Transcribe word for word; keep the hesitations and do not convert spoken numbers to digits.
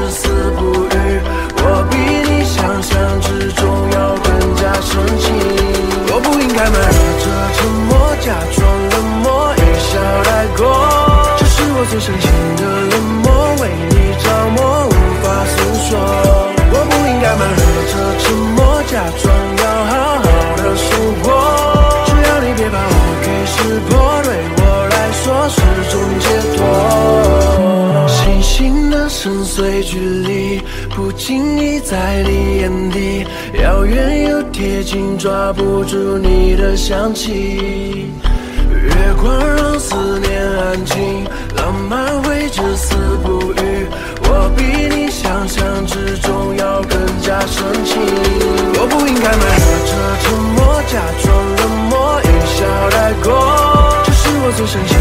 至死不渝，我比你想象之中要更加深情。我不应该瞒着沉默，假装冷漠，一笑带过。这是我最深情的冷漠，为你着魔，无法诉说。我不应该瞒着沉默，假装要好好的生活。只要你别把我给识破，对我来说是种解脱。星星的深邃距离，不经意在你眼底，遥远又贴近，抓不住你的香气。月光让思念安静，浪漫会至死不渝，我比你想象之中要更加深情。我不应该瞒着沉默，假装冷漠，一笑带过。这是我最深情